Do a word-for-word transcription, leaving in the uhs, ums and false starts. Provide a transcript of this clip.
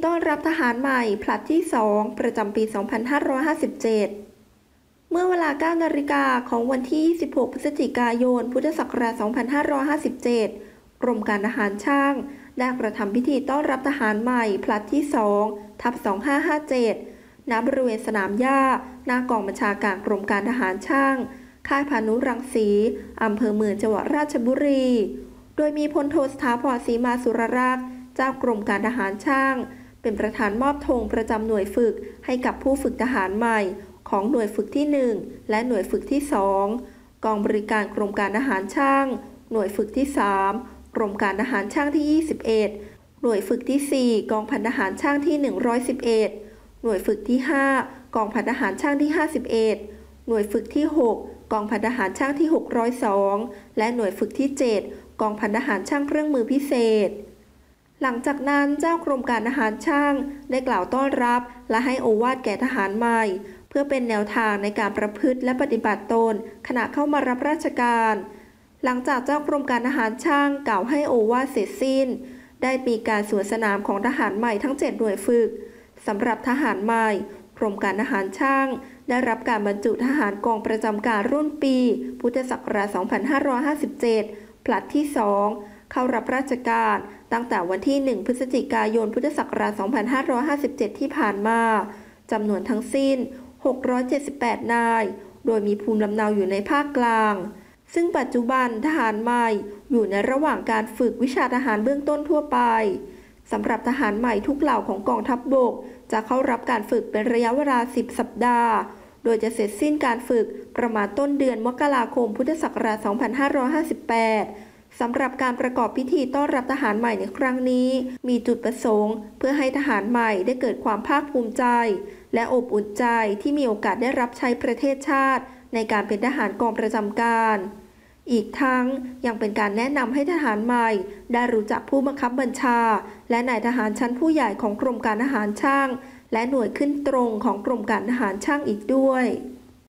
ต้อนรับทหารใหม่ผลัดที่สองประจำปี สองพันห้าร้อยห้าสิบเจ็ด เมื่อเวลา เก้า นาฬิกาของวันที่ ยี่สิบหก พฤศจิกายน พุทธศักราช สองพันห้าร้อยห้าสิบเจ็ด กรมการทหารช่างได้กระทำพิธีต้อนรับทหารใหม่ผลัดที่สองทับสองพันห้าร้อยห้าสิบเจ็ด ณ บริเวณสนามหญ้าหน้ากองบัญชาการกรมการทหารช่างค่ายพานุรังสีอำเภอเมืองจังหวัดราชบุรี โดยมีพลโทสถาพร ศรีมาสุรรักษ์เจ้ากรมการทหารช่างเป็นประธานมอบธงประจำหน่วยฝึกให้กับผู้ฝึกทหารใหม่ของหน่วยฝึกที่หนึ่งและหน่วยฝึกที่สองกองบริการกรมการทหารช่างหน่วยฝึกที่สามกรมการทหารช่างที่ยี่สิบเอ็ดหน่วยฝึกที่สี่กองพันทหารช่างที่หนึ่งร้อยสิบเอ็ดหน่วยฝึกที่ห้ากองพันทหารช่างที่ห้าสิบเอ็ดหน่วยฝึกที่หกกองพันทหารช่างที่หกร้อยสองและหน่วยฝึกที่เจ็ดกองพันทหารช่างเครื่องมือพิเศษหลังจากนั้นเจ้ากรมการทหารช่างได้กล่าวต้อนรับและให้โอวาทแก่ทหารใหม่เพื่อเป็นแนวทางในการประพฤติและปฏิบัติตนขณะเข้ามารับราชการหลังจากเจ้ากรมการทหารช่างกล่าวให้โอวาทเสร็จสิ้นได้มีการสวนสนามของทหารใหม่ทั้งเจ็ดหน่วยฝึกสำหรับทหารใหม่กรมการทหารช่างได้รับการบรรจุทหารกองประจำการรุ่นปีพุทธศักราช สองพันห้าร้อยห้าสิบเจ็ด ผลัดที่สองเข้ารับราชการตั้งแต่วันที่หนึ่งพฤศจิกายนพุทธศักราช สองพันห้าร้อยห้าสิบเจ็ด ที่ผ่านมาจำนวนทั้งสิ้นหกร้อยเจ็ดสิบแปดนายโดยมีภูมิลำเนาอยู่ในภาคกลางซึ่งปัจจุบันทหารใหม่อยู่ในระหว่างการฝึกวิชาทหารเบื้องต้นทั่วไปสำหรับทหารใหม่ทุกเหล่าของกองทัพบกจะเข้ารับการฝึกเป็นระยะเวลาสิบสัปดาห์โดยจะเสร็จสิ้นการฝึกประมาณต้นเดือนมกราคมพุทธศักราช สองพันห้าร้อยห้าสิบแปดสำหรับการประกอบพิธีต้อนรับทหารใหม่ในครั้งนี้มีจุดประสงค์เพื่อให้ทหารใหม่ได้เกิดความภาคภูมิใจและอบอุ่นใจที่มีโอกาสได้รับใช้ประเทศชาติในการเป็นทหารกองประจำการอีกทั้งยังเป็นการแนะนำให้ทหารใหม่ได้รู้จักผู้บังคับบัญชาและนายทหารชั้นผู้ใหญ่ของกรมการทหารช่างและหน่วยขึ้นตรงของกรมการทหารช่างอีกด้วย